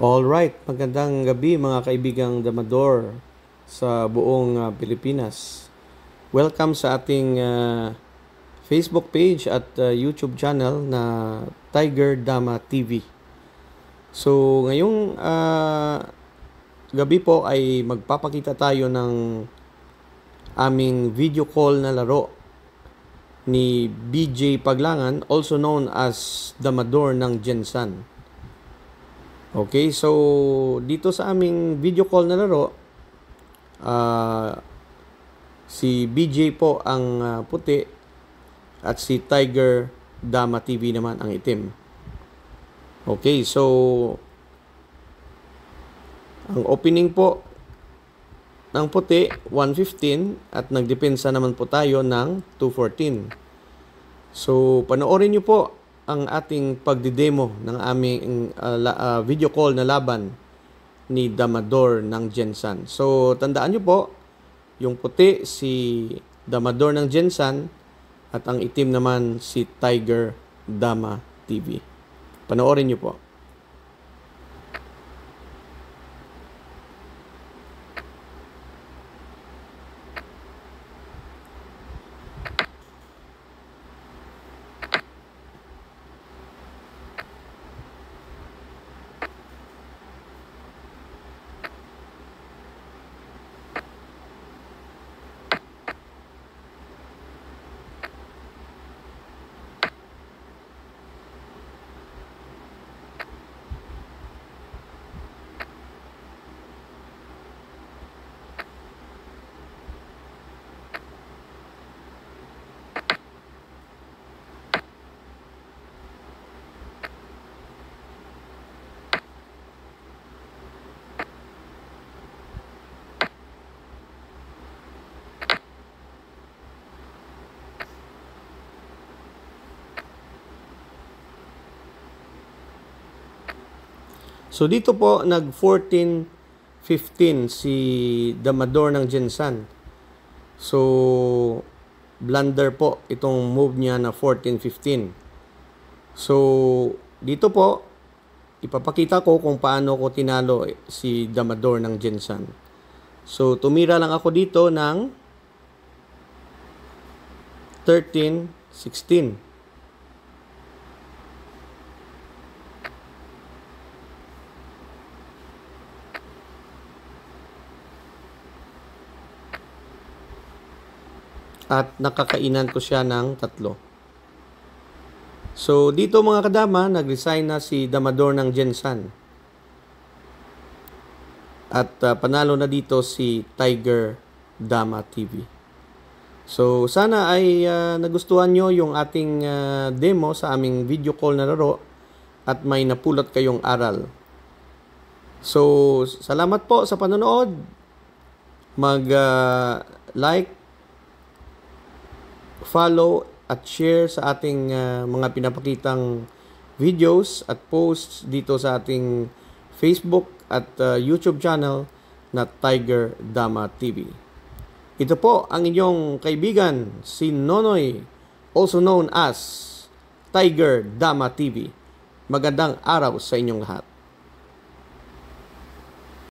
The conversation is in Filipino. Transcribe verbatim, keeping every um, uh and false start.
Alright, magandang gabi mga kaibigang damador sa buong uh, Pilipinas. Welcome sa ating uh, Facebook page at uh, YouTube channel na Tiger Dama T V. So ngayong uh, gabi po ay magpapakita tayo ng aming video call na laro ni B J Paglangan, also known as Damador ng Gensan. Okay, so dito sa aming video call na laro, uh, si B J po ang uh, puti at si Tiger Dama T V naman ang itim. Okay, so ang opening po ng puti one fifteen at nagdepensa naman po tayo ng two fourteen. So panoorin niyo po ang ating pagdidemo ng aming uh, uh, video call na laban ni Damador ng Gensan. So tandaan niyo po, yung puti si Damador ng Gensan at ang itim naman si Tiger Dama T V. Panoorin niyo po. So dito po nag fourteen fifteen si Damador ng Gensan. So blunder po itong move niya na fourteen fifteen. So dito po ipapakita ko kung paano ko tinalo si Damador ng Gensan. So tumira lang ako dito ng thirteen sixteen. At nakakainan ko siya ng tatlo. So dito mga kadama, nag-resign na si Damador ng Gensan. At uh, panalo na dito si Tiger Dama T V. So sana ay uh, nagustuhan nyo yung ating uh, demo sa aming video call na laro at may napulot kayong aral. So salamat po sa panonood. Mag-like, uh, follow at share sa ating uh, mga pinapakitang videos at posts dito sa ating Facebook at uh, YouTube channel na Tiger Dama T V. Ito po ang inyong kaibigan, si Nonoy, also known as Tiger Dama T V. Magandang araw sa inyong lahat.